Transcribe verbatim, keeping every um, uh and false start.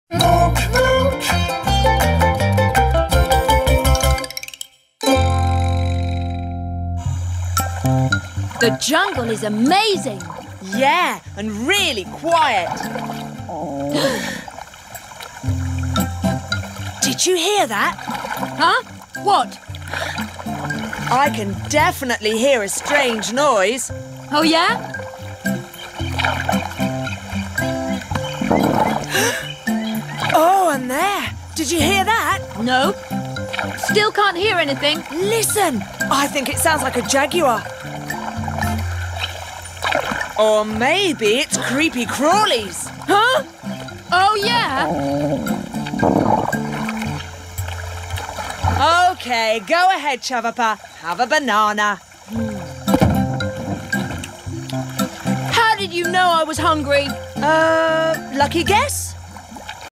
Mouk, mouk. The jungle is amazing. Yeah, and really quiet. Did you hear that? Huh? What? I can definitely hear a strange noise. Oh, yeah? Oh, and there. Did you hear that? No. Still can't hear anything. Listen. I think it sounds like a jaguar. Or maybe it's creepy crawlies. Huh? Oh, yeah? OK, go ahead, Chavapa. Have a banana. How did you know I was hungry? Uh, lucky guess?